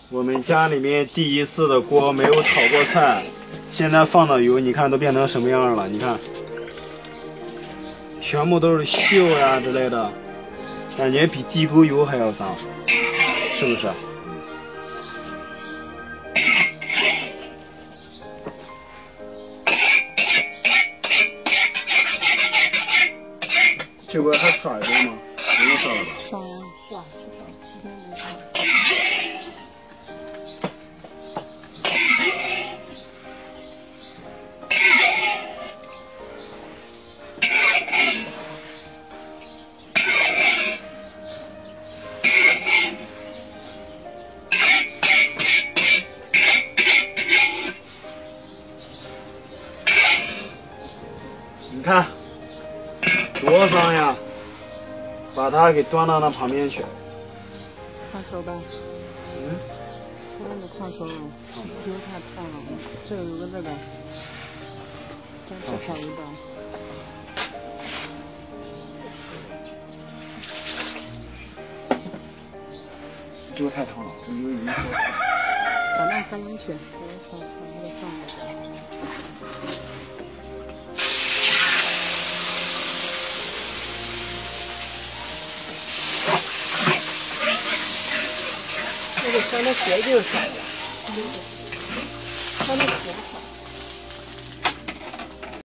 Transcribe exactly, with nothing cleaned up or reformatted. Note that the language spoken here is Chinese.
我们家里面第一次的锅没有炒过菜，现在放的油，你看都变成什么样了？你看，全部都是锈呀之类的，感觉比地沟油还要脏，是不是？这锅还刷一遍吗？不用刷了吧？ 刷呀，刷，去刷，今天没刷。 你看，多脏呀！把它给端到那旁边去。 快收呗。 嗯。 那就快收了，油太烫了。这个有个这个，再少一刀。 这个太烫了，这油已经烧了。 把那放进去，我烧烧那个放了。这个烧的鞋就烧了，烧的鞋。